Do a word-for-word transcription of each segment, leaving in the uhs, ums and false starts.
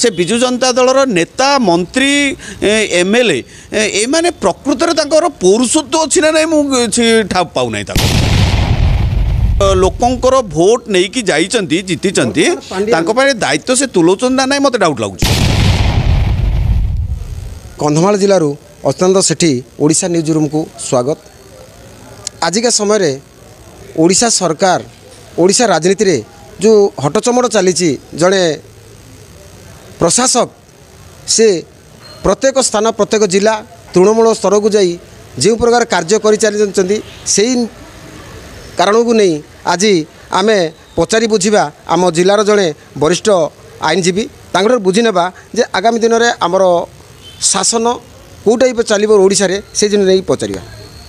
से बिजु जनता दलर नेता मंत्री एमएलए ए माने प्रकृत में पौरुषत्व अच्छी ना नहीं ठाप पाऊना लोकंर भोट नहीं कि जाइछंती जीतिछंती तांको पारे दायित्व से तुलाउछन ना नहीं मत डाउट लागुछ। कंधमाल जिलूर अच्युतानंद सेठी ओडिशा न्यूज रूम को स्वागत। आजिका समय ओडिशा सरकार ओडिशा राजनीति रे जो हटचमड़ चली जड़े प्रशासक से प्रत्येक स्थान प्रत्येक जिला तृणमूल स्तर को जाई जो प्रकार कार्य कर चली से कारण को नहीं आज आमे पचारि बुझा आम जिलार जड़े वरिष्ठ आईनजीवी तांकर बुझी नेबा जे आगामी दिन में आमर शासन कौ टाइप चलो ओडिशा रे से जिन नहीं पचारिया।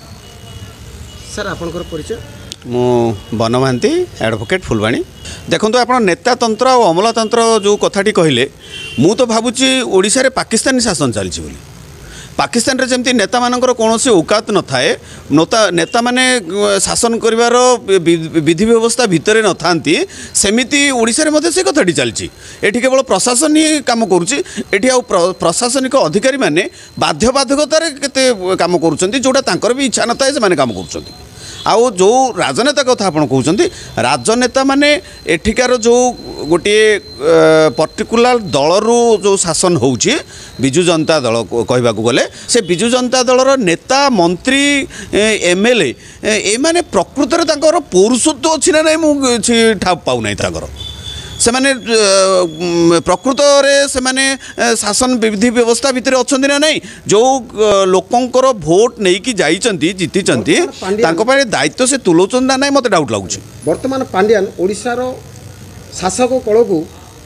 सर आपनकर परिचय? मु बन महांती एडवोकेट फुलवाणी। देखो आप नेता तंत्र और अमलातंत्र जो कथाटी कहले मु तो भावुची ओडिशा रे पाकिस्तानी शासन चलछि बोली। पाकिस्तान रे जमती नेता मानकर कौन से औकात न थाए नेता नेता माने शासन करिवार विधि व्यवस्था भितर न थांती सेमिति ओडिशा रे मध्ये से कथाटी चलछि। एठी केवल प्रशासन ही काम करूछि। एठी आ प्रशासनिक अधिकारी माने बाध्य बाधकतार केते काम करूछंती जोटा तांकर भी इच्छा न थाए से माने काम करूछंती। आउ जो राजनेता कथा आप कहते राजनेता माने एठिकार जो गोटे पर्टिकुलर दलरू जो शासन होउछि बिजु जनता दल कहबा गले से बिजु जनता दलर नेता मंत्री एमएलए ए माने प्रकृत में पौरुषत्व अच्छी ना नहीं ठाप पाऊना से माने प्रकृत रे से माने शासन विधि व्यवस्था भितर अच्छा ना नहीं जो लोकंर भोट नहीं कि जाइछंती जीतिछंती तांको पारे दायित्व से तुलाउछन ना नहीं मत डाउट लागुछ। वर्तमान पांड्यान ओडिशा रो शासक कल को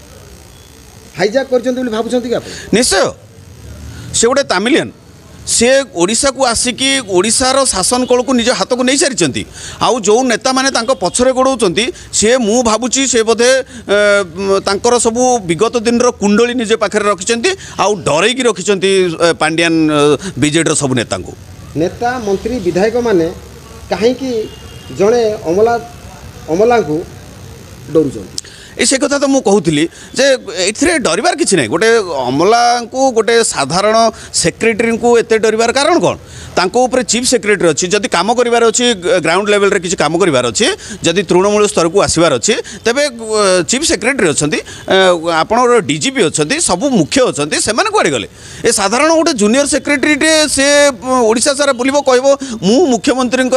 हाईजैक करछंती बोली भाबुछंती कि आप? निश्चय से गोटे तामिलियन से ओडिशा को आसिकी ओडिशार शासन कल को निज हाथ को नहीं सारी आउ जो नेता माने तांको पछरे गोड़ौचंती से मु भाबुची से बोधे तांकर सबु विगत दिन रो कुंडली निज पाखे रखिछंती आउ डरैकी रखिछंती पांड्यान बीजेडी रो सब नेता को। नेता मंत्री विधायक माने काहे कि जणे अमला अमला को डरुचंती से कथा तो मुझे कहूली जे ए डरबार किसी ना गोटे अमला को गोटे साधारण सेक्रेटरी को एत डरबार कारण कौन तांको ऊपर चीफ सेक्रेटरी अच्छी जदि कम करार अच्छी ग्राउंड लेवल रे किसी कम करार अच्छी जदि तृणमूल स्तर को आसबार अच्छी तेबे चीफ सेक्रेटरी अच्छा आपड़ डीजीपी अच्छा सबू मुख्य अच्छा से कड़े गले ए साधारण गोटे जूनियर सेक्रेटरी से ओडिशा सारा बुलब कह मु मुख्यमंत्री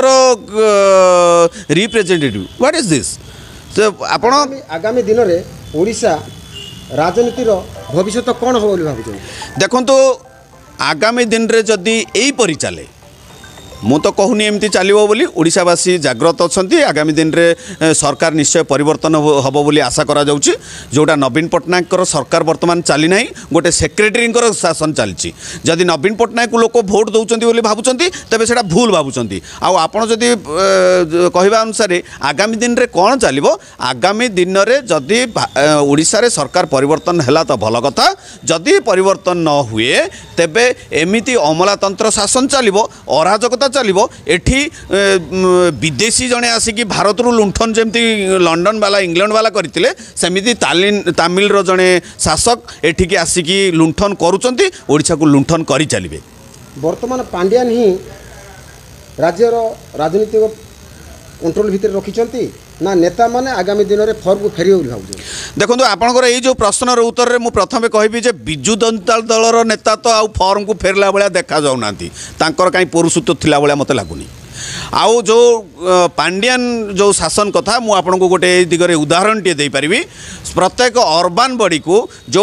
रिप्रेजेंटेटिव व्हाट इज दिस आपण आगामी दिन में ओडिशा राजनीतिर भविष्य कौन हो भाव देखो तो आगामी दिन रे जदि यही परी चले मु तो कहूनी एमती चलो बोली ओडिशावासी जाग्रत अच्छा आगामी दिन रे सरकार निश्चय परिवर्तन हम बोली आशा करा जाउची जोटा नवीन पट्टनायक सरकार वर्तमान चली ना गोटे सेक्रेटरी शासन चलती जदि नवीन पट्टनायक लोक भोट दौरान बोली भावुंट तेज से भूल भावुंट आपड़ जदि कहवा अनुसार आगामी दिन रे कौन चलो आगामी दिन में जदि ओडिशा रे सरकार परिवर्तन है तो भल कथा जदि परिवर्तन न हुए तेबे एमिति अमलातंत्र शासन चलो अराजकता चलो एठी विदेशी जड़े आसिकी भारत रु लुंठन जमती लंडन वाला इंग्लैंड वाला करते सेमिति तामिल रो जड़े शासक एठिकी आसिकी लुंठन करुचंती ओडिशा को लुंठन करी चलिबे। वर्तमान पांड्यान ही राज्यर राजनीतिक कंट्रोल भितर रखिचंती ना नेता माने आगामी दिन में फर्क को फेरियो भाव देखो आपंकर ये जो प्रश्न उत्तर में प्रथम कहबी जे बिजु जनता दलर नेता तो आउ फर्म को फेरला भाया देखा जाऊना कहीं पौरुषत्व थिला भाया मत लगुनि आउ जो पांड्यान जो शासन कथा मु आपन को गोटे दिगरे उदाहरण टे दे पारिबी प्रत्येक अर्बान बॉडी को जो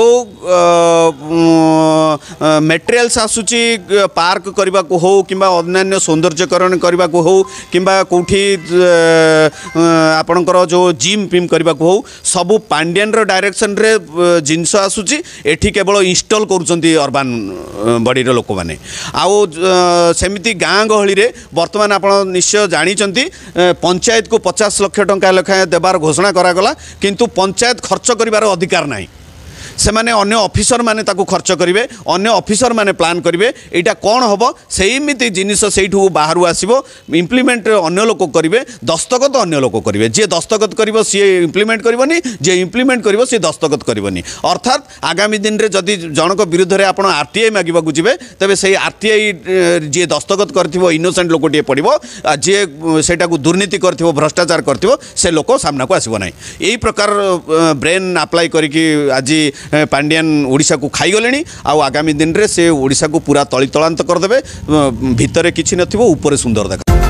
मटेरियल्स आसुची पार्क करने को हो कि अन्य सौंदर्यकरण करने को हो कि कौटी आपणकर जो जिम फिम करने को हो सबू पांड्यान डायरेक्शन रे जिनस आसुची एठी केवल इंस्टॉल करुचंती अर्बान बॉडी लोक मैंने आउ सेमिति गाँ गहली रे वर्तमान आप निश्चय जानी पंचायत को पचास लाख टंका लेखाएं देवार घोषणा करागला किंतु पंचायत खर्च करिवार अधिकार नहीं से माने अन्य ऑफिसर माने ताकू खर्च करेंगे अन्य ऑफिसर माने प्लान करेंगे यहाँ कौन हम सेमती जिनिस से बाहर आसो इम्प्लीमेंट अन्य लोक करेंगे दस्तखत अन्य लोक करेंगे जी दस्तखत कर सी इम्प्लीमेंट करनी जी इम्प्लीमेंट कर सी दस्तखत करनी अर्थात आगामी दिन में जदि जनक विरुद्ध में आप आरटीआई मांगवाक जी तेज से आरटीआई जी दस्तखत कर इनोसेंट लोकटे पड़ो जी से दुर्नीति कर भ्रष्टाचार कर से लोक सामना को आसब ना यही प्रकार ब्रेन अप्लाई करके आज पांडियान ओडिशा को खाईगले आउ आगामी दिन में से ओडिशा को पूरा तली तलांत करदे भितर किसी नथिबो ऊपर सुंदर देखा।